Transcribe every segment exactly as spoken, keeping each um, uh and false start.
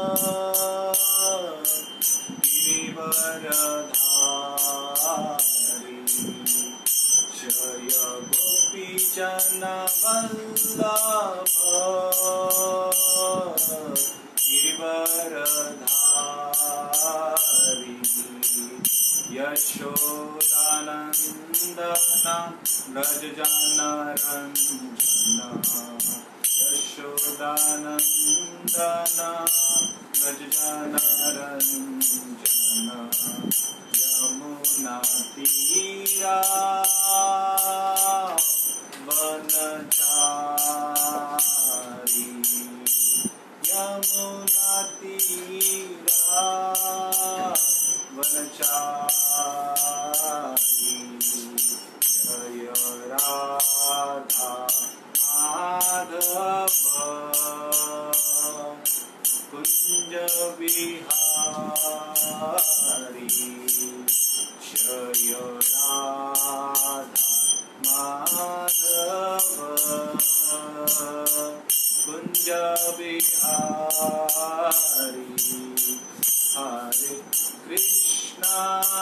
गिरिवरधारी जय गोपीजन वल्लभ गिरिवरधारी यशोदानंदना व्रजजनरञ्जना यशोदानंदना व्रजजनरञ्जना यमुनातीरा वनचारी यमुनातीरा वनचारी जय राधा माधव कुंज विहारी जय राधा माधव कुंज विहारी हरे कृष्णा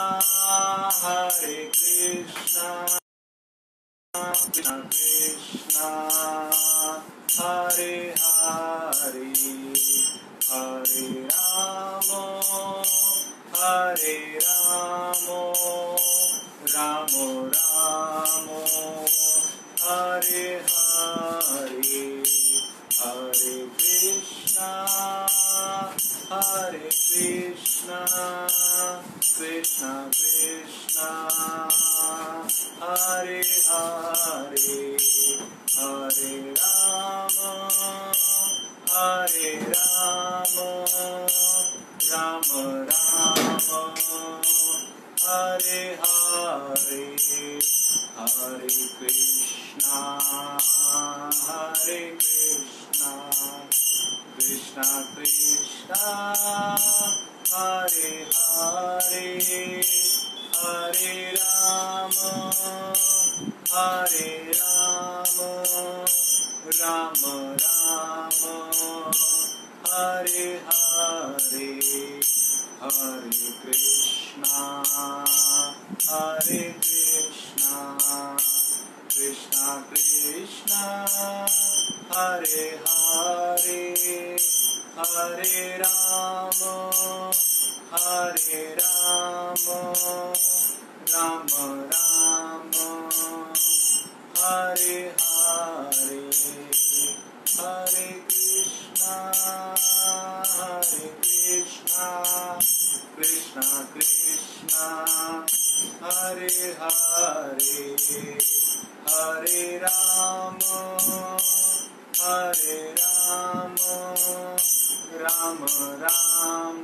हरे कृष्णा कृष्ण कृष्णा हरे हरे हरे राम हरे राम राम राम हरे हरे हरे कृष्णा हरे कृष्णा कृष्ण कृष्णा हरे हरे हरे राम हरे राम राम राम हरे हरे हरे कृष्णा हरे कृष्णा कृष्ण कृष्णा हरे हरे हरे राम हरे राम राम राम हरे हरे हरे कृष्णा हरे कृष्णा कृष्ण कृष्णा हरे हरे हरे राम हरे राम राम राम हरे हरे हरे कृष्णा हरे कृष्णा कृष्ण कृष्णा हरे हरे हरे राम हरे राम राम राम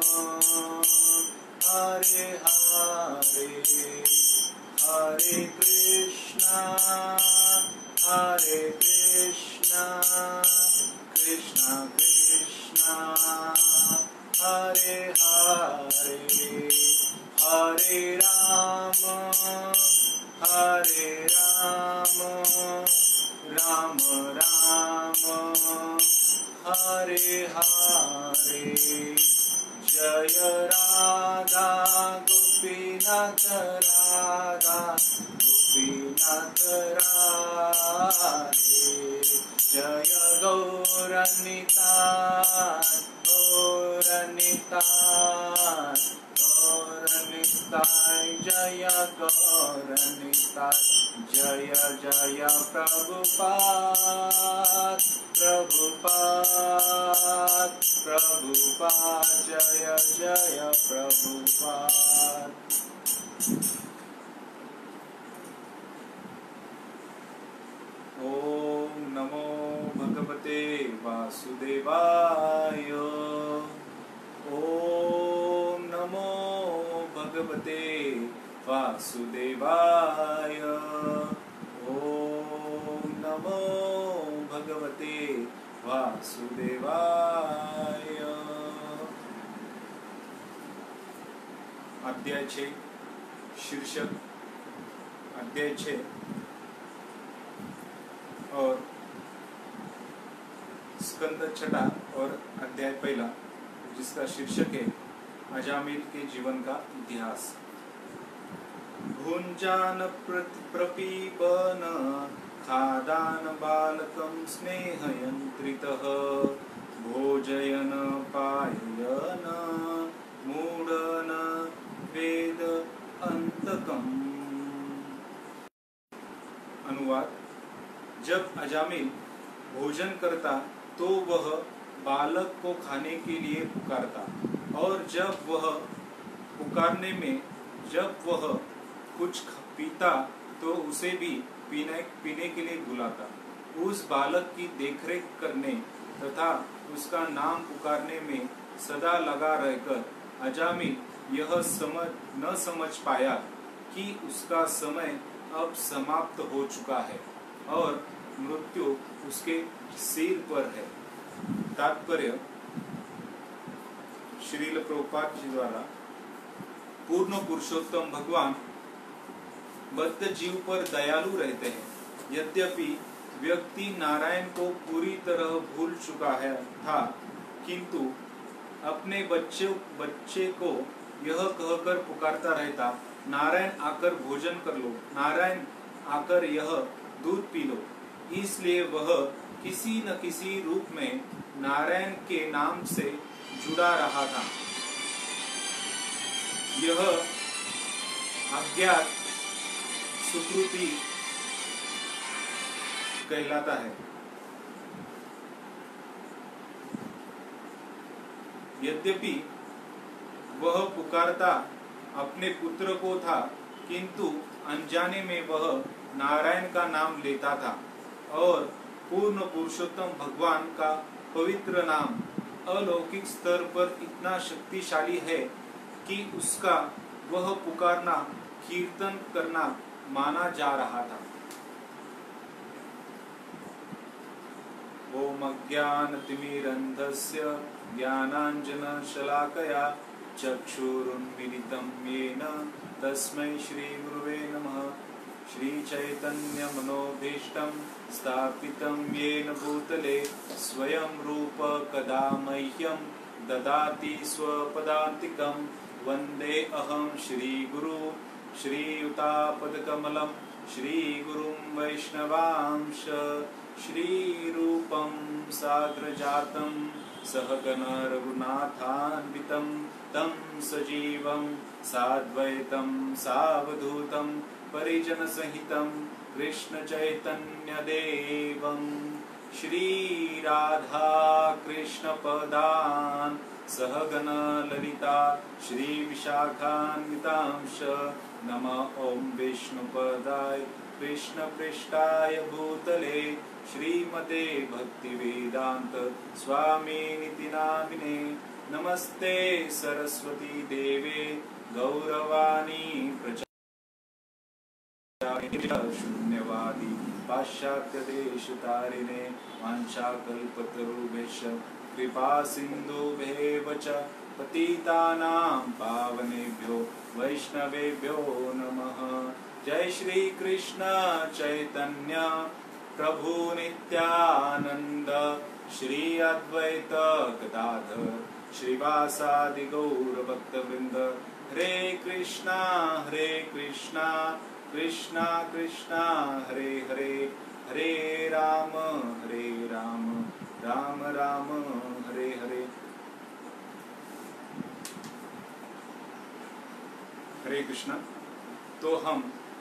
हरे हरे हरे कृष्णा हरे कृष्णा कृष्ण कृष्णा हरे हरे हरे राम हरे राम राम राम हरे हरे जय राधा गोपीनाथ राधा गोपीनाथ राधे जय गौरनिताय गौरनिताय गौरनिताय जय गौरनिताय जय जय प्रभुपाद प्रभुपाद प्रभुपाद जय जय प्रभुपाद। ओम नमो भगवते वासुदेवाय। ओम नमो भगवते वासुदेवाय। ओम नमो भगवते वासुदेवाय। अध्याय छः, शीर्षक अध्याय छः और स्कंद छठा और अध्याय पहला जिसका शीर्षक है अजामिल के जीवन का इतिहास। भुञ्जान प्रपीपन खादान बालकं स्नेहयन्त्रितः भोजयन पाययन मूढन वेद अंतकम्। अनुवाद: जब अजामिल भोजन करता तो वह बालक को खाने के लिए पुकारता, और जब वह पुकारने में जब वह कुछ पीता तो उसे भी पीने पीने के लिए बुलाता। उस बालक की देखरेख करने तथा उसका नाम पुकारने में सदा लगा रहकर अजामिल यह समझ न समझ पाया कि उसका समय अब समाप्त हो चुका है और मृत्यु उसके सिर पर है। तात्पर्य: श्रील प्रभुपाद जी द्वारा पूर्ण पुरुषोत्तम भगवान बद्ध जीव पर दयालु रहते हैं। यद्यपि व्यक्ति नारायण को पूरी तरह भूल चुका है था, किंतु अपने बच्चे बच्चे को यह कहकर पुकारता रहता, नारायण आकर भोजन कर लो, नारायण आकर यह दूध पी लो। इसलिए वह किसी न किसी रूप में नारायण के नाम से जुड़ा रहा था। यह अज्ञात सुकृति कहलाता है। यद्यपि वह पुकारता अपने पुत्र को था, किंतु अनजाने में वह नारायण का नाम लेता था, और पूर्ण पुरुषोत्तम भगवान का पवित्र नाम अलौकिक स्तर पर इतना शक्तिशाली है कि उसका वह पुकारना कीर्तन करना माना जा रहा था। ओम अज्ञानतिमिरन्धस्य ज्ञानाञ्जनशलाकया चक्षुरुन्मीलितं येन तस्मै श्रीगुरुवे नमः। श्रीचैतन्यमनोभीष्टं स्थापितं येन भूतले स्वयं रूप कदा मह्यं ददाति स्वपदान्तिकं। वन्दे अहं श्रीगुरु श्रीयुतापदकमलं श्रीगुरुं वैष्णवांश। श्रीरूपं साग्रजातं सहगण रघुनाथान्वितं तं सजीवं साद्वैतं सावधूतं परिजनसहितं कृष्णचैतन्यदेवं श्रीराधा कृष्णपदान् सहगण ललिता श्रीविशाखान्वितांश। नमः ॐ विष्णुपदाय कृष्णपृष्ठाय भूतले श्रीमते भक्तिवेदांत स्वामिनिति नामिने। नमस्ते सरस्वती देवे गौरवाणी प्रचारिणे शून्यवादी पाश्चात्य देशतारिणे वाञ्छाकल्पतरुभ्यश्च कृपा सिन्धुभ्येव च पतितानां पावनेभ्यो वैष्णवेभ्यो नमः। जय श्री कृष्ण चैतन्य प्रभु नित्यानंद श्री अद्वैत गदाधर श्रीवासादि गौर भक्तवृंद। हरे कृष्णा हरे कृष्णा कृष्णा कृष्णा हरे हरे, हरे राम हरे राम राम राम हरे हरे। हरे कृष्णा। तो हम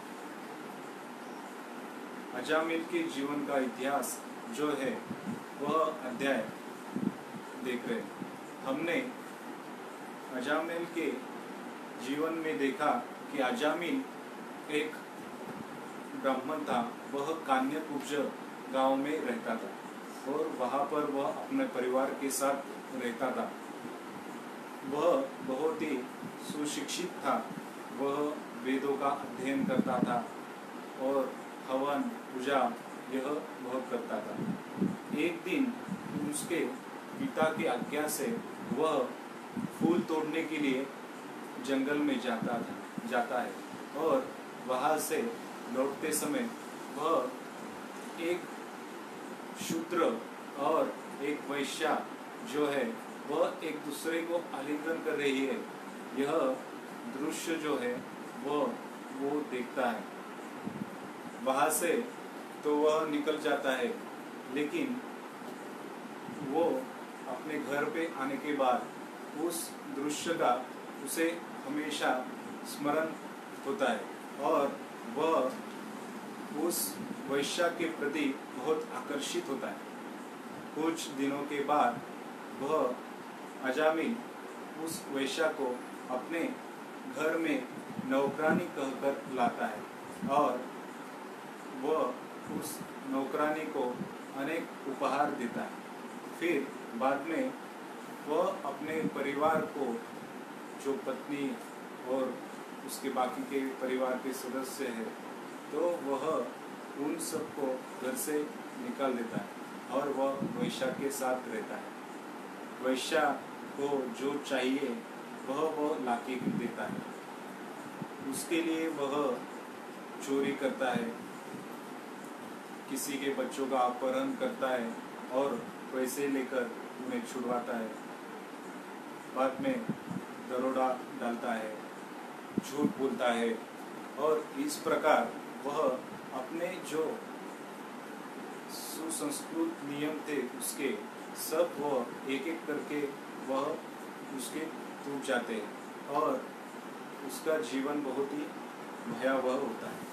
अजामिल के जीवन का इतिहास जो है वह अध्याय देख रहे हैं। हमने अजामिल के जीवन में देखा कि अजामिल एक ब्राह्मण था। वह कान्यकुब्ज गांव में रहता था और वहां पर वह अपने परिवार के साथ रहता था। वह बहुत ही सुशिक्षित था। वह वेदों का अध्ययन करता था और हवन पूजा यह बहुत करता था। एक दिन उसके पिता की आज्ञा से वह फूल तोड़ने के लिए जंगल में जाता था जाता है और वहां से लौटते समय वह एक शूद्र और एक वैश्या जो है वह एक दूसरे को आलिंगन कर रही है, यह दृश्य जो है वह वो देखता है। वहाँ से तो वह निकल जाता है, लेकिन वो अपने घर पे आने के बाद उस दृश्य का उसे हमेशा स्मरण होता है और वह उस वैश्या के प्रति बहुत आकर्षित होता है। कुछ दिनों के बाद वह अजामिल उस वैश्या को अपने घर में नौकरानी कहकर लाता है और वह उस नौकरानी को अनेक उपहार देता है। फिर बाद में वह अपने परिवार को, जो पत्नी और उसके बाकी के परिवार के सदस्य हैं, तो वह उन सबको घर से निकाल देता है और वह वैश्या के साथ रहता है। वैश्या को जो चाहिए वह वह लाके देता है। उसके लिए वह चोरी करता है, किसी के बच्चों का अपहरण करता है और पैसे लेकर उन्हें छुड़वाता है। बाद में दरोड़ा डालता है, झूठ बोलता है और इस प्रकार वह अपने जो सुसंस्कृत नियम थे उसके सब वह एक एक करके वह उसके टूट जाते हैं और उसका जीवन बहुत ही भयावह होता है।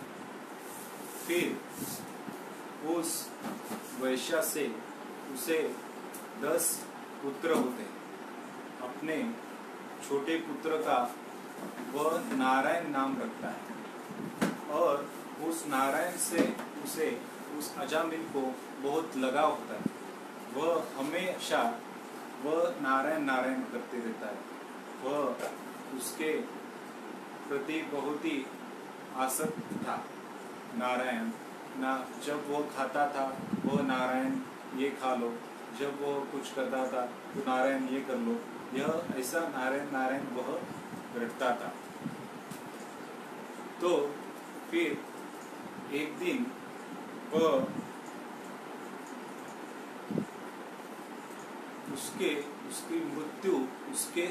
फिर उस वैश्या से उसे दस पुत्र होते हैं। अपने छोटे पुत्र का वह नारायण नाम रखता है और उस नारायण से उसे उस अजामिल को बहुत लगाव होता है। वह हमेशा वह नारायण नारायण करते रहता है। वह उसके प्रति बहुत ही आसक्त था। नारायण ना, जब वो खाता था वो नारायण ये खा लो, जब वो कुछ करता था तो नारायण ये कर लो, यह ऐसा नारायण नारायण वह रटता था। तो फिर एक दिन वह उसके उसकी मृत्यु उसके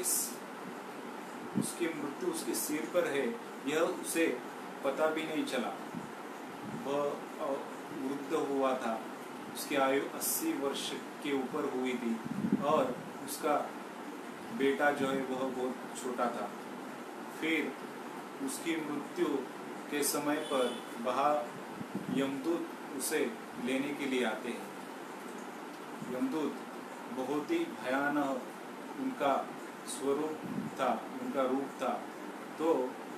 उसकी मृत्यु उसके सिर पर है, यह उसे पता भी नहीं चला। वह वृद्ध हुआ था, उसकी आयु अस्सी वर्ष के ऊपर हुई थी और उसका बेटा जो है वह बहुत छोटा था। फिर उसकी मृत्यु के समय पर वहाँ यमदूत उसे लेने के लिए आते हैं। यमदूत बहुत ही भयानक उनका स्वरूप था, उनका रूप था। तो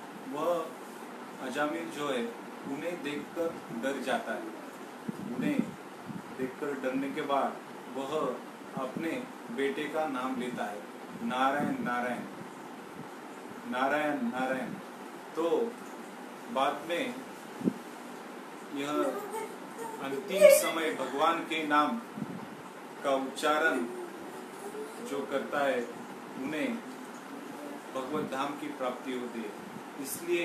वह अजामिल जो है उन्हें देखकर डर जाता है। उन्हें देखकर डरने के बाद वह अपने बेटे का नाम लेता है, नारायण नारायण नारायण नारायण। तो बाद में यह अंतिम समय भगवान के नाम का उच्चारण जो करता है उन्हें भगवत धाम की प्राप्ति होती है। इसलिए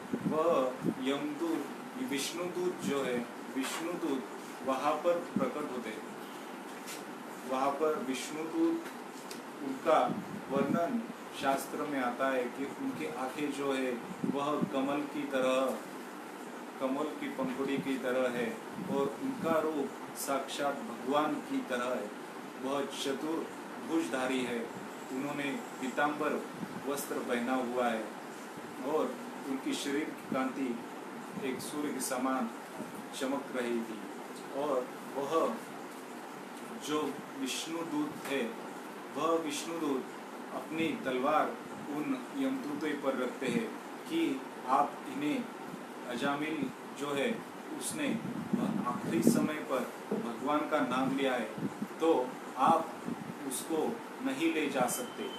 वह यमदूत, विष्णुदूत जो है, विष्णुदूत वहाँ पर प्रकट होते हैं। वहाँ पर विष्णुदूत, उनका वर्णन शास्त्र में आता है कि उनकी आंखें जो है वह कमल की तरह, कमल की पंखुड़ी की तरह है और उनका रूप साक्षात भगवान की तरह है। वह चतुर्भुजधारी है। उन्होंने पीतांबर वस्त्र पहना हुआ है और उनकी शरीर की कांति एक सूर्य के समान चमक रही थी। और वह जो विष्णुदूत थे, वह विष्णुदूत अपनी तलवार उन यमदूतों पर रखते हैं कि आप इन्हें, अजामिल जो है उसने आखिरी समय पर भगवान का नाम लिया है तो आप उसको नहीं ले जा सकते।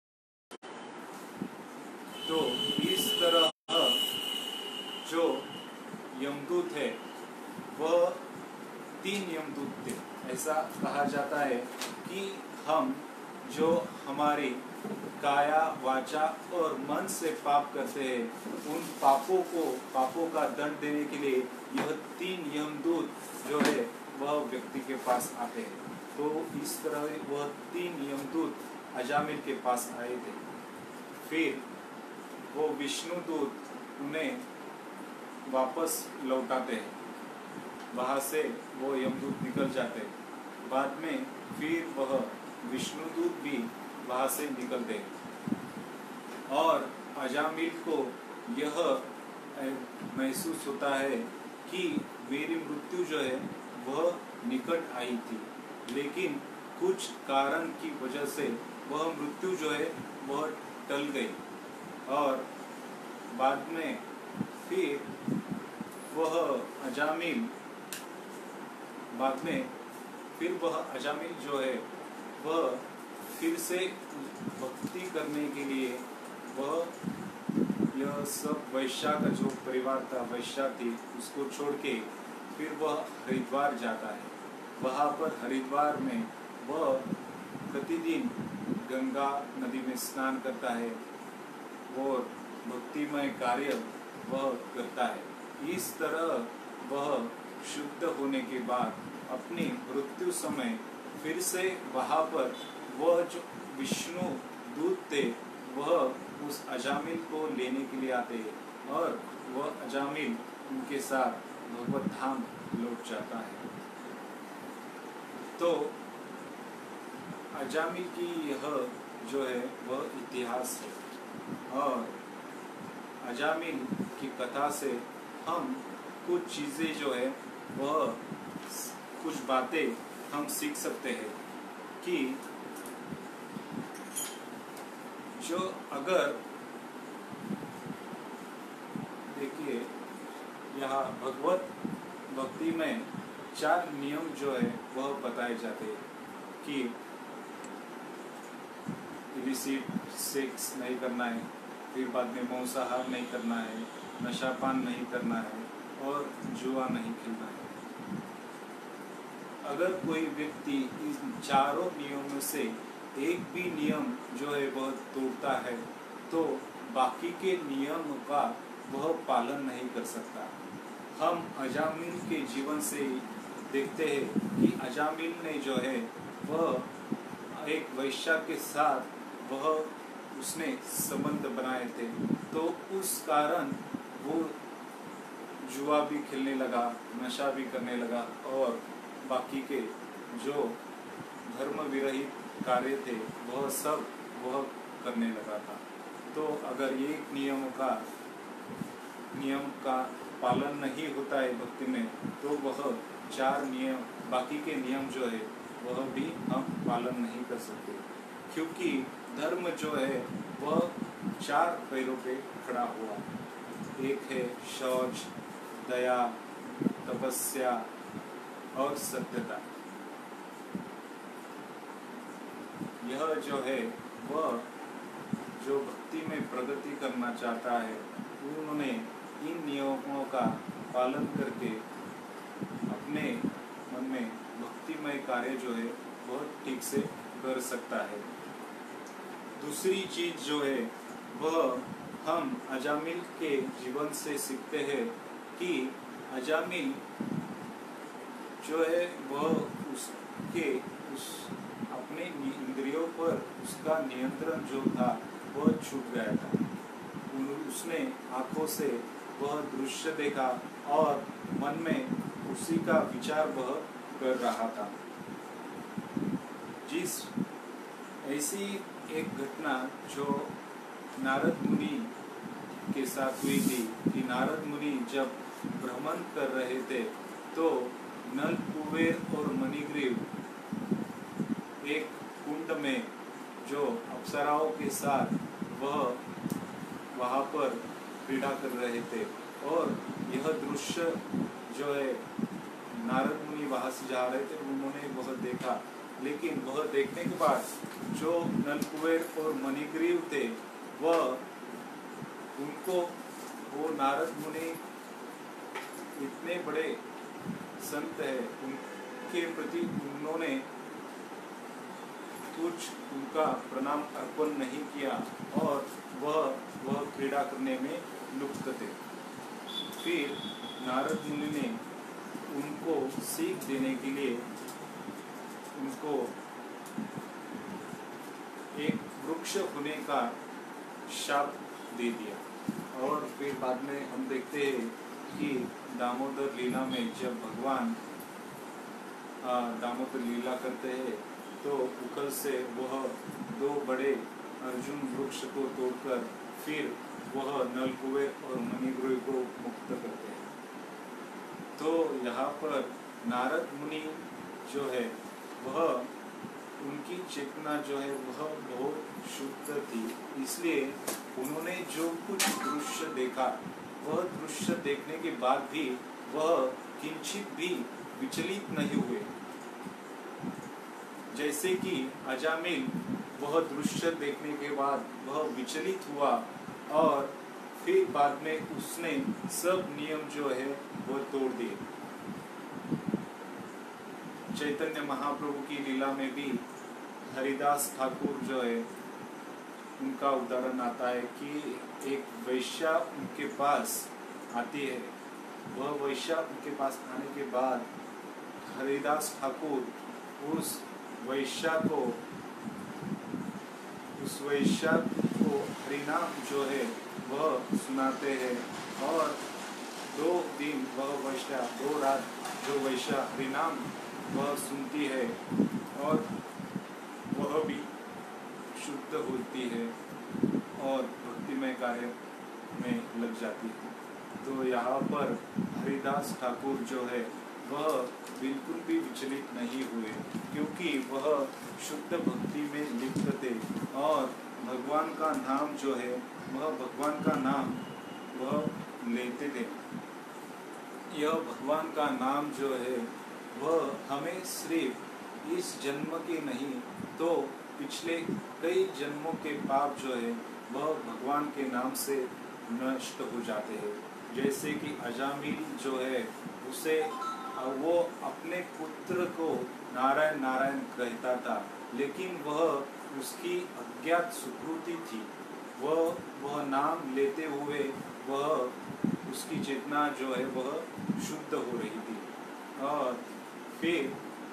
तो इस तरह जो यमदूत है वह तीन यमदूत थे। ऐसा कहा जाता है कि हम जो हमारी काया, वाचा और मन से पाप करते हैं, उन पापों को, पापों का दंड देने के लिए यह तीन यमदूत जो है वह व्यक्ति के पास आते हैं। तो इस तरह वह तीन यमदूत अजामिल के पास आए थे। फिर वो विष्णु दूत उन्हें वापस लौटाते हैं, वहाँ से वो यमदूत निकल जाते हैं। बाद में फिर वह विष्णु दूत भी वहाँ से निकलते हैं और अजामिल को यह महसूस होता है कि मेरी मृत्यु जो है वह निकट आई थी, लेकिन कुछ कारण की वजह से वह मृत्यु जो है वह टल गई और बाद में फिर वह अजामिल बाद में फिर वह अजामिल जो है वह फिर से भक्ति करने के लिए वह यह सब वैश्या का जो परिवार था, वैश्या थी, उसको छोड़ के फिर वह हरिद्वार जाता है। वहाँ पर हरिद्वार में वह प्रतिदिन गंगा नदी में स्नान करता है और भक्तिमय कार्य वह करता है। इस तरह वह शुद्ध होने के बाद अपनी मृत्यु समय फिर से वहाँ पर वह जो विष्णु दूत थे वह उस अजामिल को लेने के लिए आते हैं और वह अजामिल उनके साथ भगवत धाम लौट जाता है। तो अजामिल की यह जो है वह इतिहास है और अजामिल की कथा से हम कुछ चीज़ें जो है वह कुछ बातें हम सीख सकते हैं कि जो अगर देखिए यहाँ भगवत भक्ति में चार नियम जो है वह बताए जाते हैं कि इलिसिट सेक्स नहीं करना है, फिर बाद में मांसाहार नहीं करना है, नशापान नहीं करना है और जुआ नहीं खेलना है। अगर कोई व्यक्ति इन चारों नियमों से एक भी नियम जो है वह तोड़ता है तो बाकी के नियम का वह पालन नहीं कर सकता। हम अजामिल के जीवन से देखते हैं कि अजामिल ने जो है वह एक वैश्या के साथ वह उसने संबंध बनाए थे, तो उस कारण वो जुआ भी खेलने लगा, नशा भी करने लगा और बाकी के जो धर्म विरहित कार्य थे वह सब वह करने लगा था। तो अगर ये नियम का नियम का पालन नहीं होता है भक्ति में तो वह चार नियम बाकी के नियम जो है वह भी हम पालन नहीं कर सकते, क्योंकि धर्म जो है वह चार पैरों पे खड़ा हुआ। एक है शौच, दया, तपस्या और सत्यता। यह जो है वह जो भक्ति में प्रगति करना चाहता है उन्होंने इन नियमों का पालन करके अपने मन में भक्तिमय कार्य जो है वह ठीक से कर सकता है। दूसरी चीज जो है वह हम अजामिल के जीवन से सीखते हैं कि अजामिल जो है वह उसके उस अपने इंद्रियों पर उसका नियंत्रण जो था वह छूट गया था। उसने आंखों से वह दृश्य देखा और मन में उसी का विचार वह कर रहा था। जिस ऐसी एक घटना जो नारद मुनि के साथ हुई थी कि नारद मुनि जब भ्रमण कर रहे थे तो नल, कुबेर और मणिग्रीव एक कुंड में जो अप्सराओं के साथ वह वहाँ पर क्रीड़ा कर रहे थे और यह दृश्य जो है नारद मुनि वहाँ से जा रहे थे उन्होंने वह देखा। लेकिन वह देखने के बाद जो नल, कुबेर और मणिग्रीव थे वह उनको वो नारद मुनि इतने बड़े संत है उनके प्रति उन्होंने कुछ उनका प्रणाम अर्पण नहीं किया और वह वह क्रीड़ा करने में लुप्त थे। फिर नारद मुनि ने उनको सीख देने के लिए उनको एक वृक्ष होने का शाप दे दिया। और फिर बाद में हम देखते हैं कि दामोदर लीला में जब भगवान दामोदर लीला करते हैं तो उखल से वह दो बड़े अर्जुन वृक्ष को तोड़कर फिर वह नलकुएं और मणिग्रोह को मुक्त करते हैं। तो यहाँ पर नारद मुनि जो है वह उनकी चेतना जो है वह बहुत शुद्ध थी, इसलिए उन्होंने जो कुछ दृश्य देखा वह दृश्य देखने के बाद भी वह किंचित भी विचलित नहीं हुए। जैसे कि अजामिल वह दृश्य देखने के बाद वह विचलित हुआ और फिर बाद में उसने सब नियम जो है वह तोड़ दिए। चैतन्य महाप्रभु की लीला में भी हरिदास ठाकुर जो है उनका उदाहरण आता है कि एक वैश्या उनके पास आती है। वह वैश्या उनके पास आने के बाद हरिदास ठाकुर उस वैश्या को उस वैश्या को हरिनाम जो है वह सुनाते हैं और दो दिन वह वैश्या दो रात जो वैश्या हरिनाम वह सुनती है और वह भी शुद्ध होती है और भक्तिमय कार्य में लग जाती है। तो यहाँ पर हरिदास ठाकुर जो है वह बिल्कुल भी विचलित नहीं हुए, क्योंकि वह शुद्ध भक्ति में लिप्त थे और भगवान का नाम जो है वह भगवान का नाम वह लेते थे। यह भगवान का नाम जो है वह हमें सिर्फ इस जन्म के नहीं तो पिछले कई जन्मों के पाप जो है वह भगवान के नाम से नष्ट हो जाते हैं। जैसे कि अजामिल जो है उसे वो अपने पुत्र को नारायण नारायण कहता था, लेकिन वह उसकी अज्ञात सुकृति थी। वह वह नाम लेते हुए वह उसकी चेतना जो है वह शुद्ध हो रही थी और फिर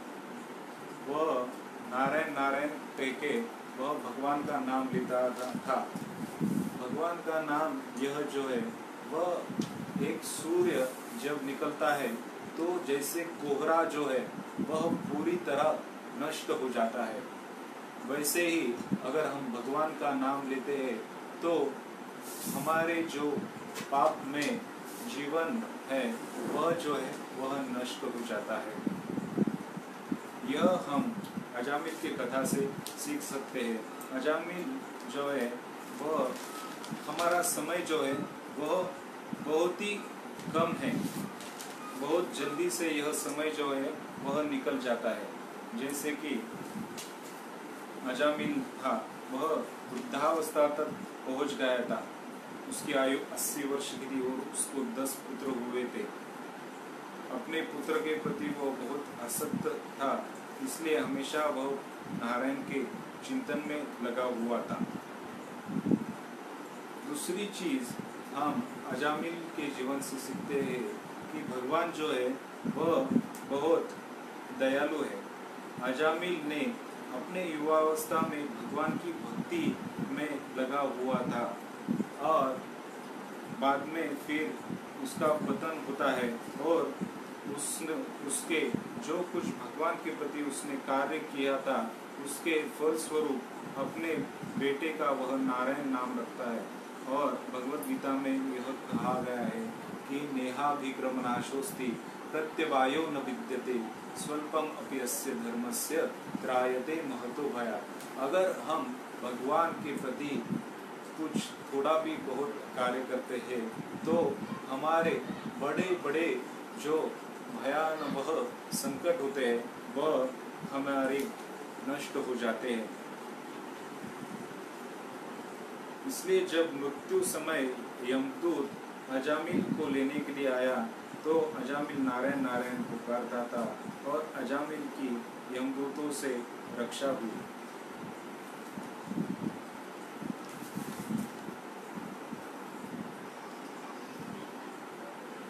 वह नारायण नारायण कह के वह भगवान का नाम लेता था। भगवान का नाम यह जो है वह एक सूर्य जब निकलता है तो जैसे कोहरा जो है वह पूरी तरह नष्ट हो जाता है, वैसे ही अगर हम भगवान का नाम लेते हैं तो हमारे जो पाप में जीवन है वह जो है वह नष्ट हो जाता है। यह हम अजामिल की कथा से सीख सकते हैं। अजामिल जो है वह हमारा समय जो है वह बहुत ही कम है, बहुत जल्दी से यह समय जो है वह निकल जाता है। जैसे कि अजामिल था वह वृद्धावस्था तक पहुंच गया था, उसकी आयु अस्सी वर्ष की थी और उसको दस पुत्र हुए थे। अपने पुत्र के प्रति वो बहुत आसक्त था, इसलिए हमेशा वह नारायण के चिंतन में लगा हुआ था। दूसरी चीज हम अजामिल के जीवन से सीखते हैं कि भगवान जो है वह बहुत दयालु है। अजामिल ने अपने युवावस्था में भगवान की भक्ति में लगा हुआ था और बाद में फिर उसका पतन होता है और उसने उसके जो कुछ भगवान के प्रति उसने कार्य किया था उसके फलस्वरूप अपने बेटे का वह नारायण नाम रखता है। और भगवद गीता में यह कहा गया है कि नेहाभिक्रमनाशोस्ति प्रत्यवायो न विद्यते स्वल्पम अपि अस्य धर्मस्य त्रायते महतो भया। अगर हम भगवान के प्रति कुछ थोड़ा भी बहुत कार्य करते हैं तो हमारे बड़े बड़े जो भयानक वह संकट होते हैं वह हमारे नष्ट हो जाते हैं। इसलिए जब मृत्यु समय यमदूत अजामिल को लेने के लिए आया तो अजामिल नारायण नारायण पुकारता था और अजामिल की यमदूतों से रक्षा हुई।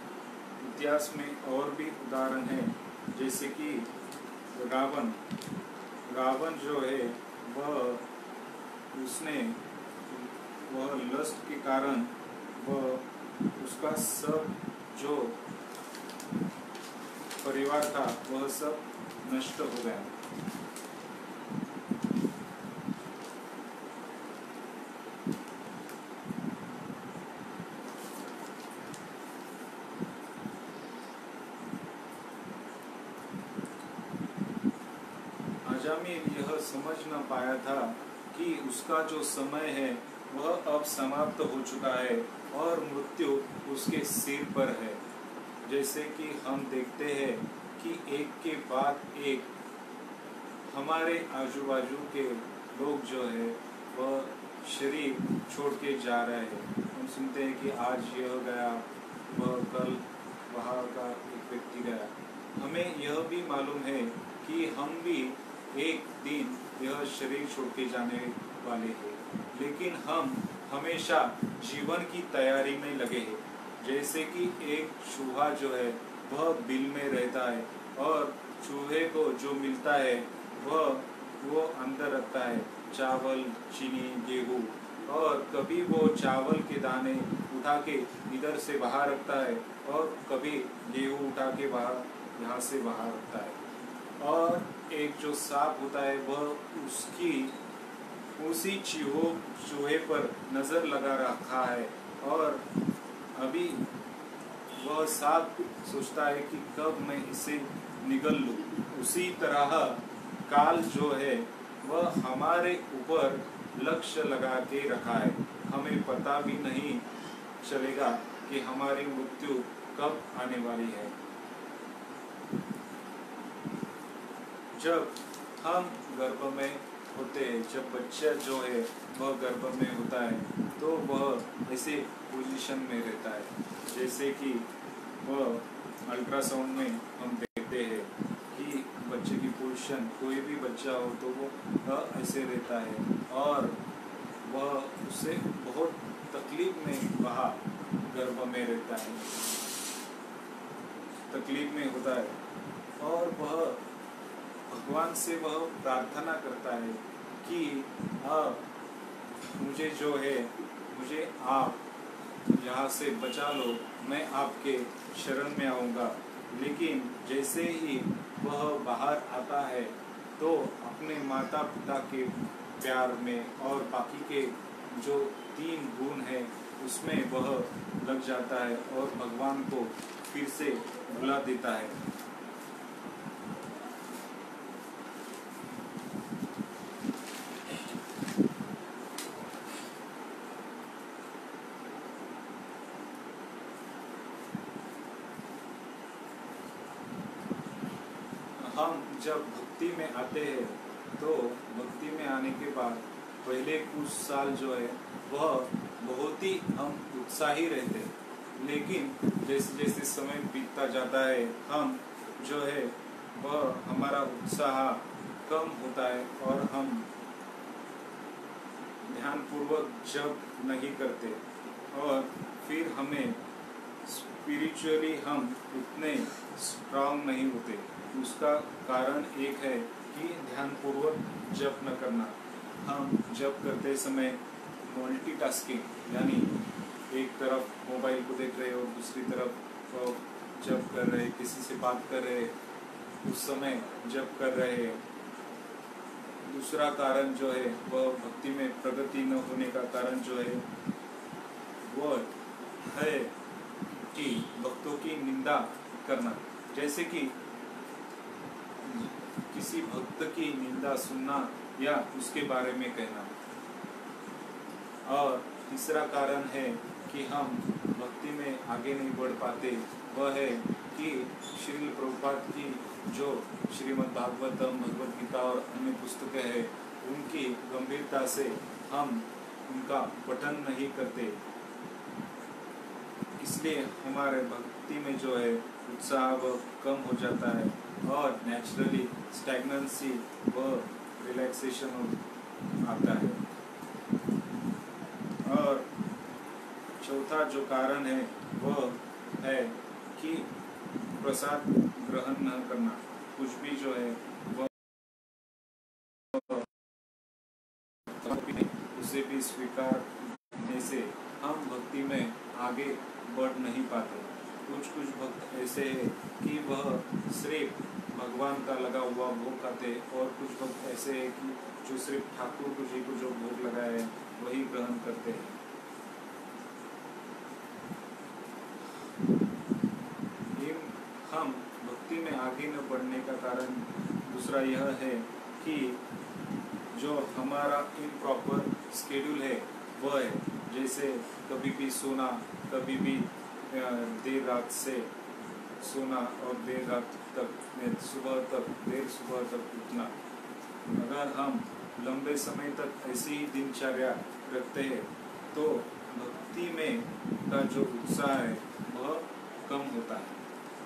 इतिहास में और भी उदाहरण है, जैसे कि रावण रावण जो है वह उसने वह लस्ट के कारण वह उसका सब जो परिवार था वह सब नष्ट हो गया। अजामिल यह समझ न पाया था कि उसका जो समय है वह अब समाप्त हो चुका है और मृत्यु उसके सिर पर है। जैसे कि हम देखते हैं कि एक के बाद एक हमारे आजू बाजू के लोग जो है वह शरीर छोड़ के जा रहे हैं। हम सुनते हैं कि आज यह गया, वह कल वहाँ का एक व्यक्ति गया। हमें यह भी मालूम है कि हम भी एक दिन यह शरीर छोड़ के जाने वाले हैं, लेकिन हम हमेशा जीवन की तैयारी में लगे हैं। जैसे कि एक चूहा जो है वह बिल में रहता है और चूहे को जो मिलता है वह वो अंदर रखता है, चावल, चीनी, गेहूँ, और कभी वो चावल के दाने उठा के इधर से बाहर रखता है और कभी गेहूँ उठा के बाहर यहाँ से बाहर रखता है। और एक जो सांप होता है वह उसकी उसी चूहो चूहे पर नज़र लगा रखा है और अभी वह सांप सोचता है कि कब मैं इसे निगल लूँ। उसी तरह काल जो है वह हमारे ऊपर लक्ष्य लगा के रखा है। हमें पता भी नहीं चलेगा कि हमारी मृत्यु कब आने वाली है। जब हम गर्भ में होते हैं, जब बच्चा जो है वह गर्भ में होता है तो वह ऐसे पोजीशन में रहता है जैसे कि वह अल्ट्रासाउंड में हम देखते हैं कि बच्चे की पोजीशन, कोई भी बच्चा हो तो वो ऐसे रहता है और वह उससे बहुत तकलीफ में वहाँ गर्भ में रहता है, तकलीफ में होता है और वह भगवान से वह प्रार्थना करता है कि अब मुझे जो है मुझे आप यहाँ से बचा लो, मैं आपके शरण में आऊँगा। लेकिन जैसे ही वह बाहर आता है तो अपने माता पिता के प्यार में और बाकी के जो तीन गुण है उसमें वह लग जाता है और भगवान को फिर से बुला देता है। हम जब भक्ति में आते हैं तो भक्ति में आने के बाद पहले कुछ साल जो है वह बहुत ही हम उत्साही रहते हैं, लेकिन जैसे जैसे समय बीतता जाता है हम जो है वह हमारा उत्साह कम होता है और हम ध्यानपूर्वक जप नहीं करते और फिर हमें स्पिरिचुअली हम उतने स्ट्रांग नहीं होते। उसका कारण एक है कि ध्यानपूर्वक जप न करना। हम जप करते समय मल्टीटास्किंग यानी एक तरफ मोबाइल को देख रहे हो, दूसरी तरफ जप कर रहे, किसी से बात कर रहे, उस समय जप कर रहे। दूसरा कारण जो है वह भक्ति में प्रगति न होने का कारण जो है वह है कि भक्तों की निंदा करना। जैसे कि किसी भक्त की निंदा सुनना या उसके बारे में कहना। और तीसरा कारण है कि हम भक्ति में आगे नहीं बढ़ पाते, वह है कि श्रील प्रभुपाद की जो श्रीमद् भागवतम, भगवद गीता और अन्य पुस्तकें हैं उनकी गंभीरता से हम उनका पठन नहीं करते, इसलिए हमारे भक्ति में जो है उत्साह वह कम हो जाता है और नेचुरली स्टैग्नेंसी व रिलैक्सेशन आता है। और चौथा जो कारण है वह है कि प्रसाद ग्रहण न करना। कुछ भी जो है वह उसे भी स्वीकारने से हम भक्ति में आगे बढ़ नहीं पाते। कुछ कुछ भक्त ऐसे हैं कि वह सिर्फ भगवान का लगा हुआ भोग खाते, और कुछ भक्त ऐसे हैं कि जो सिर्फ ठाकुर जी को जो भोग लगा है वही ग्रहण करते हैं। हम भक्ति में आगे न बढ़ने का कारण दूसरा यह है कि जो हमारा इम्प्रॉपर स्केड्यूल है वह है, जैसे कभी भी सोना, कभी भी देर रात से सोना और देर रात तक सुबह तक देर सुबह तक उठना। अगर हम लंबे समय तक ऐसी ही दिनचर्या रखते हैं तो भक्ति में का जो उत्साह है वह कम होता है।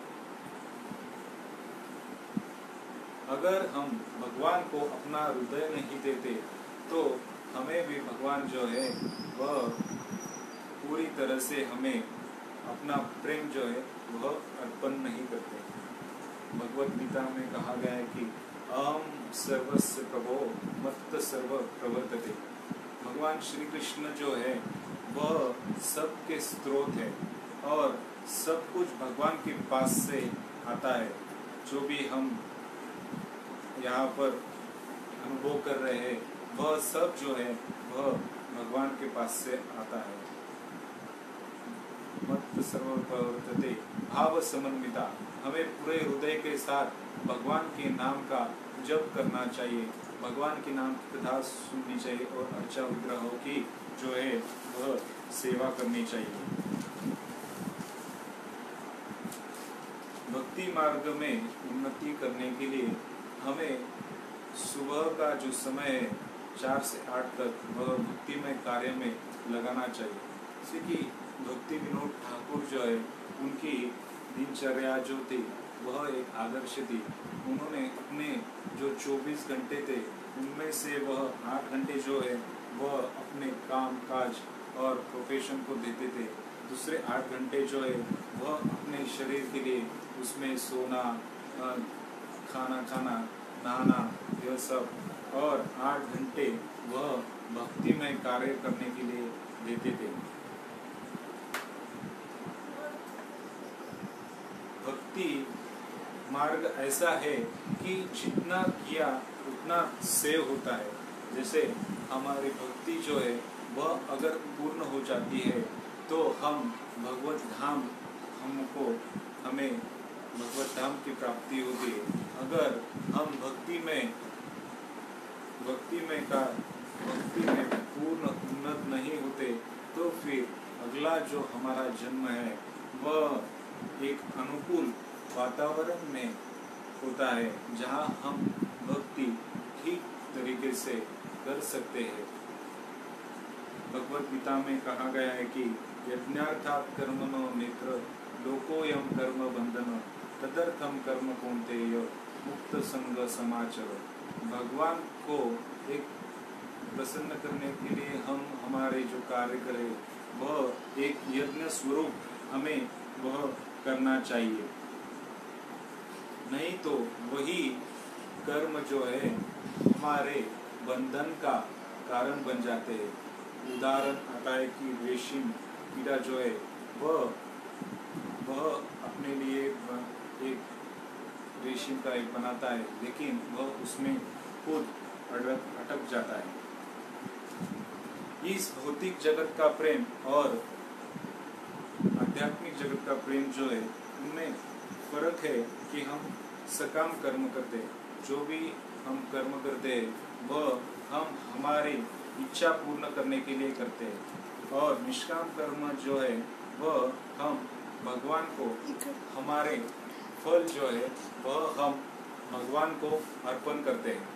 अगर हम भगवान को अपना हृदय नहीं देते तो हमें भी भगवान जो है वह पूरी तरह से हमें अपना प्रेम जो है वह अर्पण नहीं करते। भगवत गीता में कहा गया है कि अहम सर्वस्य प्रभो मत्त सर्व प्रवर्तते। भगवान श्री कृष्ण जो है वह सबके स्रोत है और सब कुछ भगवान के पास से आता है। जो भी हम यहाँ पर अनुभव कर रहे हैं वह सब जो है वह भगवान के पास से आता है। मत्त सर्व प्रवर्तते भाव समन्विता। हमें पूरे हृदय के साथ भगवान के नाम का जप करना चाहिए, भगवान के नाम की कथा सुननी चाहिए और अर्चा विग्रहों की जो है वह सेवा करनी चाहिए। भक्ति मार्ग में उन्नति करने के लिए हमें सुबह का जो समय है चार से आठ तक वह भक्तिमय कार्य में लगाना चाहिए। जैसे कि भक्ति विनोद ठाकुर जो है उनकी दिनचर्या जो थी वह एक आदर्श थी। उन्होंने अपने जो चौबीस घंटे थे उनमें से वह आठ घंटे जो है वह अपने काम काज और प्रोफेशन को देते थे। दूसरे आठ घंटे जो है वह अपने शरीर के लिए उसमें सोना, खाना खाना, नहाना यह सब, और आठ घंटे वह भक्तिमय कार्य करने के लिए देते थे। भक्ति मार्ग ऐसा है कि जितना किया उतना सेव होता है। जैसे हमारी भक्ति जो है वह अगर पूर्ण हो जाती है तो हम भगवत धाम हमको हमें भगवत धाम की प्राप्ति होती है। अगर हम भक्ति में भक्ति में का भक्ति में पूर्ण उन्नत नहीं होते तो फिर अगला जो हमारा जन्म है वह एक अनुकूल वातावरण में होता है जहाँ हम भक्ति ठीक तरीके से कर सकते हैं। भगवत गीता में कहा गया है कि यज्ञार्थात् कर्मणो नेत्र लोकोयम कर्म बंधन तदर्थम कर्म कौन्तेय मुक्त संग समाचर। भगवान को एक प्रसन्न करने के लिए हम हमारे जो कार्य करें वह एक यज्ञ स्वरूप हमें वह करना चाहिए, नहीं तो वही कर्म जो है हमारे बंधन का कारण बन जाते हैं। उदाहरण आता है कि रेशम कीड़ा जो है वह वह अपने लिए एक रेशम का एक बनाता है, लेकिन वह उसमें खुद अटक अटक जाता है। इस भौतिक जगत का प्रेम और आध्यात्मिक जगत का प्रेम जो है उनमें फर्क है कि हम सकाम कर्म करते हैं। जो भी हम कर्म करते हैं वह हम हमारी इच्छा पूर्ण करने के लिए करते हैं, और निष्काम कर्म जो है वह हम भगवान को हमारे फल जो है वह हम भगवान को अर्पण करते हैं।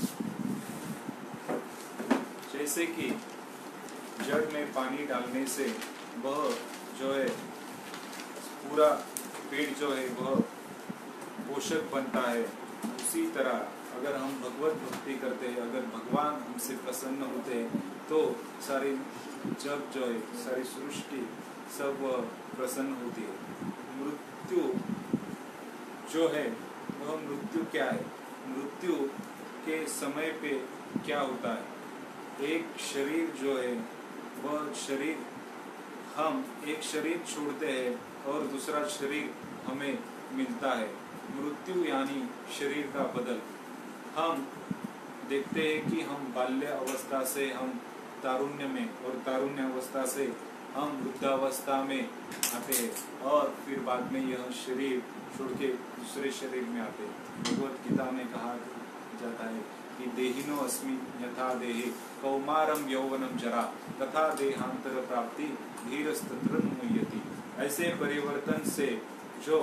जैसे कि जड़ में पानी डालने से वह जो है पूरा पेड़ जो है वह पोषक बनता है, उसी तरह अगर हम भगवत भक्ति करते हैं, अगर भगवान हमसे प्रसन्न होते हैं तो सारी जग जो है सारी सृष्टि सब प्रसन्न होती है। मृत्यु जो है वह मृत्यु क्या है? मृत्यु के समय पे क्या होता है, एक शरीर जो है वह शरीर, हम एक शरीर छोड़ते हैं और दूसरा शरीर हमें मिलता है। मृत्यु यानी शरीर का बदल। हम देखते हैं कि हम बाल्य अवस्था से हम तारुण्य में, और तारुण्य अवस्था से हम वृद्धावस्था में आते हैं, और फिर बाद में यह शरीर छोड़ के दूसरे शरीर में आते हैं। भगवत गीता में कहा जाता है कि देहिनो अस्मि यथा देहे कौमारम यौवनम जरा तथा देहांतर प्राप्ति धीरस्तत्र मुह्यति। ऐसे परिवर्तन से जो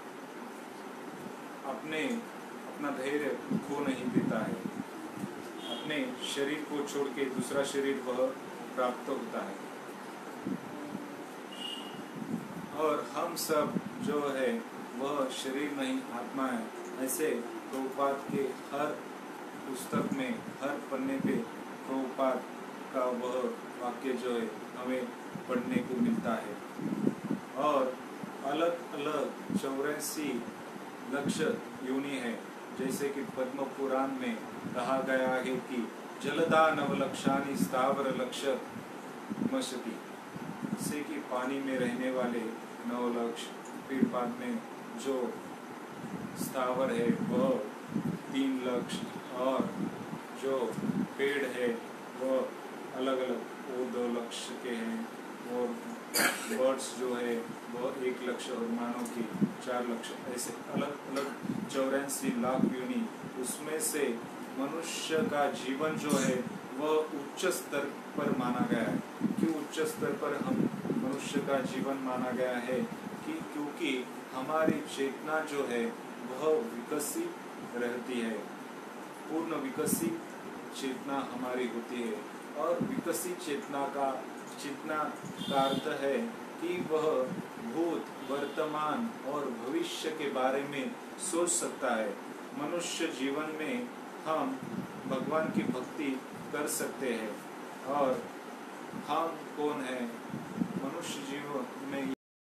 अपने अपना धैर्य खो नहीं देता है, अपने शरीर को छोड़ के दूसरा शरीर वह प्राप्त होता है। और हम सब जो है वह शरीर नहीं आत्मा है। ऐसे प्रभुपाद के हर पुस्तक में, हर पन्ने पे प्रभुपाद का वह वाक्य जो है हमें पढ़ने को मिलता है। और अलग अलग चौरासी लक्ष्य योनि है, जैसे कि पद्म पुराण में कहा गया है कि जलदा नवलक्षानि स्थावर लक्ष्य मशति, से कि पानी में रहने वाले नौ लक्ष्य, फिर बाद में जो स्थावर है वह तीन लक्ष्य, और जो पेड़ है वह अलग अलग वो दो लक्ष्य के हैं, और बर्ड्स जो है वह एक लक्ष्य, और मानव की चार लक्ष्य। ऐसे अलग अलग चौरासी लाख योनि, उसमें से मनुष्य का जीवन जो है वह उच्च स्तर पर माना गया है। क्यों उच्च स्तर पर हम मनुष्य का जीवन माना गया है कि क्योंकि हमारी चेतना जो है वह विकसित रहती है, पूर्ण विकसित चेतना हमारी होती है। और विकसित चेतना का चेतना का अर्थ है कि वह भूत, वर्तमान और भविष्य के बारे में सोच सकता है। मनुष्य जीवन में हम भगवान की भक्ति कर सकते हैं। और हम कौन है मनुष्य जीवन में,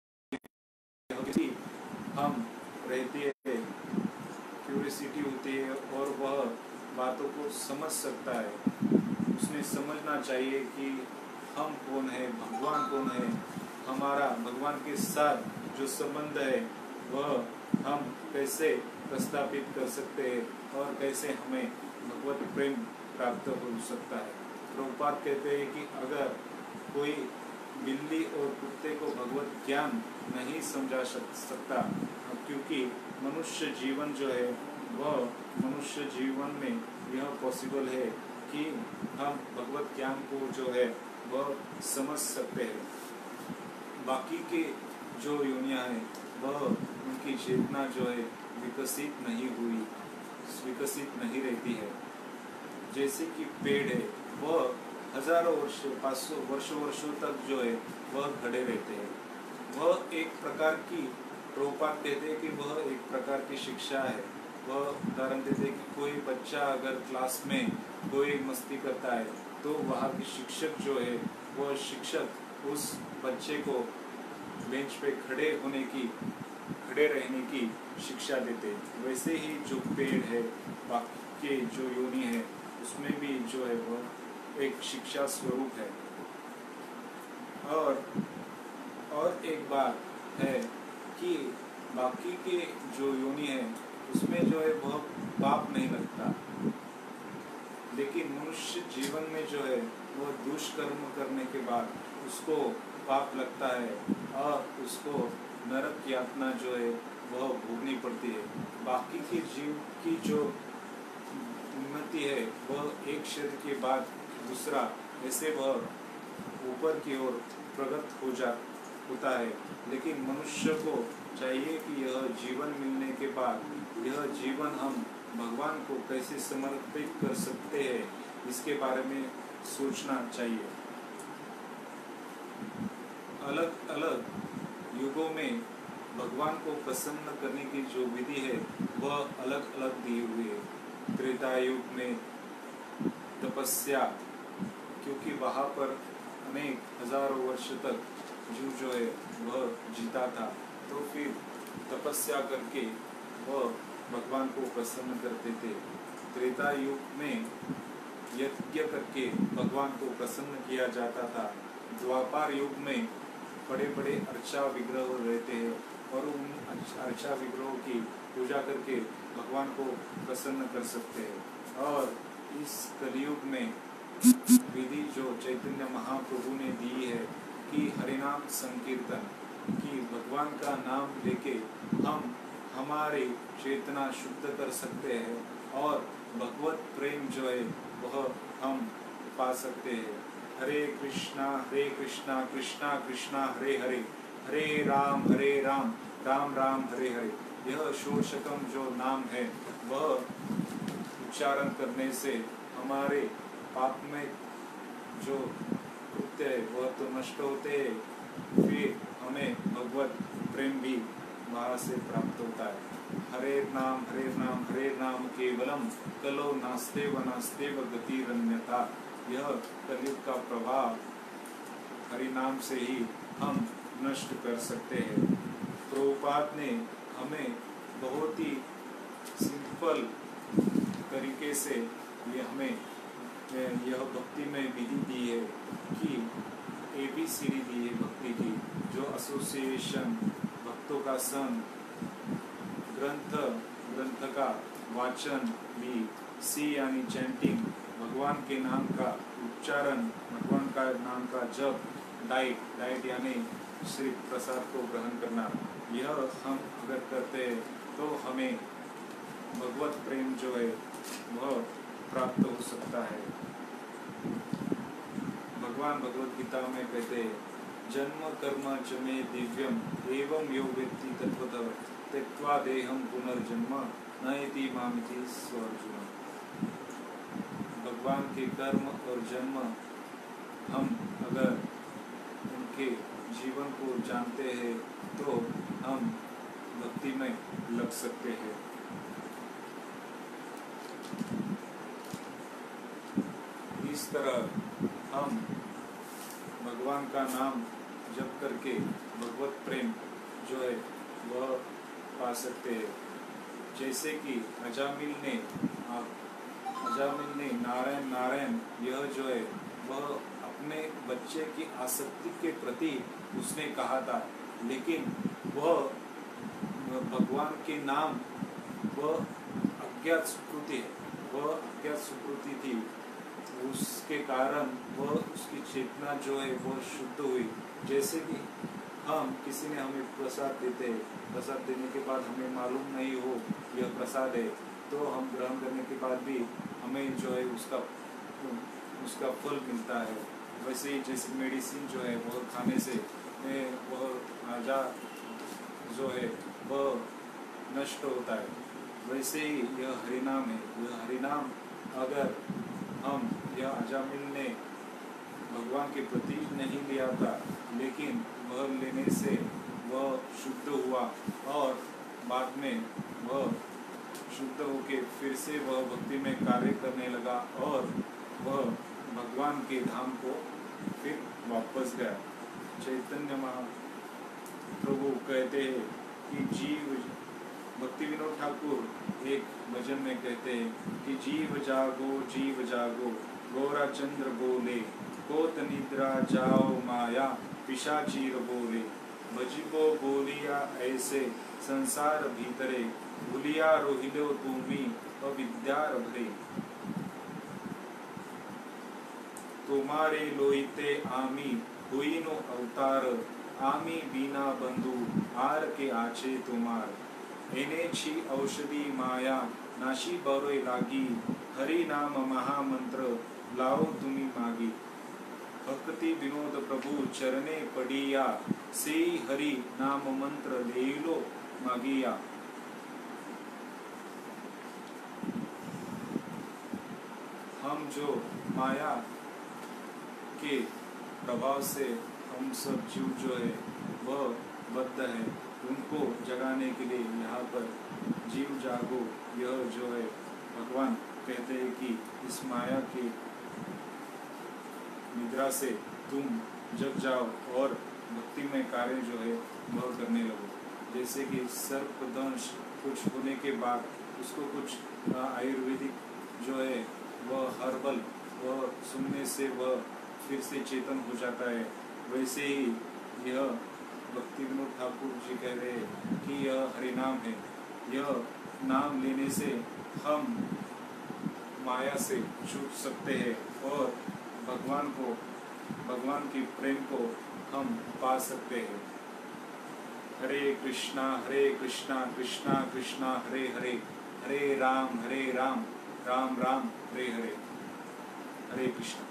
हम रहती है, क्यूरियोसिटी होती है, और वह बातों को समझ सकता है। उसने समझना चाहिए कि हम कौन है, भगवान कौन है, हमारा भगवान के साथ जो संबंध है वह हम कैसे प्रस्थापित कर सकते हैं, और कैसे हमें भगवत प्रेम प्राप्त हो सकता है। प्रभुपाद कहते हैं कि अगर कोई बिल्ली और कुत्ते को भगवत ज्ञान नहीं समझा सकता, क्योंकि मनुष्य जीवन जो है वह मनुष्य जीवन में यह पॉसिबल है कि हम भगवत ज्ञान को जो है वह समझ सकते हैं। बाकी के जो योनियाँ हैं वह उनकी चेतना जो है विकसित नहीं हुई, विकसित नहीं रहती है। जैसे कि पेड़ है वह हजारों वर्ष, पाँच सौ वर्षों वर्षों तक जो है वह खड़े रहते हैं। वह एक प्रकार की, प्रभुपाद कहते हैं कि वह एक प्रकार की शिक्षा है। वह उदाहरण देते हैं कि कोई बच्चा अगर क्लास में कोई मस्ती करता है तो वहाँ की शिक्षक जो है वह शिक्षक उस बच्चे को बेंच पे खड़े होने की, खड़े रहने की शिक्षा देते हैं। वैसे ही जो पेड़ है, बाकी के जो योनि है, उसमें भी जो है वह एक शिक्षा स्वरूप है। और और एक बात है कि बाकी के जो योनि है उसमें जो है वह पाप नहीं लगता, लेकिन मनुष्य जीवन में जो है वह दुष्कर्म करने के बाद उसको पाप लगता है, और उसको नरक यातना जो है वह भोगनी पड़ती है। बाकी के जीव की जो उन्नति है वह एक शरीर के बाद दूसरा, ऐसे वह ऊपर की ओर प्रगत हो जा होता है। लेकिन मनुष्य को चाहिए कि यह जीवन मिलने के बाद यह जीवन हम भगवान को कैसे समर्पित कर सकते हैं, इसके बारे में सोचना चाहिए। अलग अलग युगों में भगवान को प्रसन्न करने की जो विधि है वह अलग अलग दी हुई है। त्रेता युग में तपस्या, क्योंकि वहाँ पर अनेक हजारों वर्ष तक जीव जो है वह जीता था, तो फिर तपस्या करके वह भगवान को प्रसन्न करते थे। त्रेता युग में यज्ञ करके भगवान को प्रसन्न किया जाता था। द्वापर युग में बड़े बड़े अर्चा विग्रह रहते हैं और उन अर्चा विग्रहों की पूजा करके भगवान को प्रसन्न कर सकते हैं। और इस कलयुग में विधि जो चैतन्य महाप्रभु ने दी है कि हरिनाम संकीर्तन, कि भगवान का नाम लेके हम हमारी चेतना शुद्ध कर सकते हैं और भगवत प्रेम जो है वह हम पा सकते हैं। हरे कृष्णा हरे कृष्णा कृष्णा कृष्णा हरे हरे, हरे राम हरे राम राम राम हरे हरे। यह षोडशकम जो नाम है वह उच्चारण करने से हमारे पाप में जो कृत्य है वह तो नष्ट होते हैं, फिर हमें भगवत प्रेम भी वहाँ से प्राप्त होता है। हरे नाम हरे नाम हरे नाम केवलम कलो नास्ते व नास्ते व गतिरन्यथा। यह कलयुग का प्रभाव हरि नाम से ही हम नष्ट कर सकते हैं। प्रभुपाद ने हमें बहुत ही सिंपल तरीके से ये हमें यह भक्ति में विधि दी है कि ए बी सी डी दी है भक्ति की, जो एसोसिएशन, भक्तों का संग, ग्रंथ ग्रंथ का वाचन भी, सी यानी चैंटिंग, भगवान के नाम का उच्चारण, भगवान का नाम का जप, डाइट डाइट यानी श्री प्रसाद को ग्रहण करना। यह हम अगर करते हैं तो हमें भगवत प्रेम जो है वह प्राप्त हो सकता है। भगवान भगवत गीता में कहते हैं, जन्म कर्म च मे दिव्यम एवं यो वेत्ति तत्वतः त्यक्त्वा देहम पुनर्जन्म नयति मामिति स्वार्जुन। भगवान के कर्म और जन्म हम अगर उनके जीवन को जानते हैं तो हम भक्ति में लग सकते हैं। इस तरह हम भगवान का नाम जप करके भगवत प्रेम जो है वह पा सकते हैं। जैसे कि अजामिल ने अजामिल ने नारायण नारायण यह जो है वह अपने बच्चे की आसक्ति के प्रति उसने कहा था, लेकिन वह भगवान के नाम वह अज्ञात सुकृति है, वह अज्ञात सुकृति थी, उसके कारण वह उसकी चेतना जो है वह शुद्ध हुई। जैसे कि हम किसी ने हमें प्रसाद देते हैं, प्रसाद देने के बाद हमें मालूम नहीं हो यह प्रसाद है, तो हम ग्रहण करने के बाद भी हमें जो है उसका उसका फल मिलता है। वैसे ही जैसे मेडिसिन जो है वह खाने से वह आजा जो है वह नष्ट होता है, वैसे ही यह हरिनाम है। यह हरिनाम अगर हम यह अजामिल ने भगवान के प्रति नहीं लिया था, लेकिन वह लेने से वह शुद्ध हुआ और बाद में वह शुद्ध होके फिर से वह भक्ति में कार्य करने लगा और वह भगवान के धाम को फिर वापस गया। चैतन्य महाप्रभु कहते हैं कि जीव, भक्ति विनोद ठाकुर एक भजन में कहते हैं कि जीव जागो जीव जागो गौरा चंद्र बोले, कोत निद्रा जाओ माया पिशाचीर बोले, भजिबो बोलिया ऐसे संसार भीतरे, भूलिया रोहिलो तुमी अविद्यार भरे, तुम्हारे लोहिते आमी हुईनो अवतार, आमी बीना बंधु आर के आचे तुम्हार, एने छी औषधि माया नाशी बरोय लागी, हरि नाम महामंत्र लाओ तुमी मागी, भक्ति विनोद प्रभु चरणे पड़िया, से हरि नाम मंत्र ले लो मागिया। हम जो माया के प्रभाव से हम सब जीव जो है वह बद्ध है, उनको जगाने के लिए यहाँ पर जीव जागो, यह जो है भगवान कहते हैं कि इस माया की निद्रा से तुम जग जाओ और भक्ति में कार्य जो है वह करने लगो। जैसे कि सर्पदंश कुछ होने के बाद उसको कुछ आयुर्वेदिक जो है वह हर पल वह सुनने से वह फिर से चेतन हो जाता है, वैसे ही यह भक्ति विनोद ठाकुर जी कह रहे हैं कि यह हरिनाम है। यह नाम लेने से हम माया से छूट सकते हैं और भगवान को भगवान की प्रेम को हम पा सकते हैं। हरे कृष्णा हरे कृष्णा कृष्णा कृष्णा हरे हरे, हरे राम हरे राम राम राम हरे हरे। हरे कृष्णा।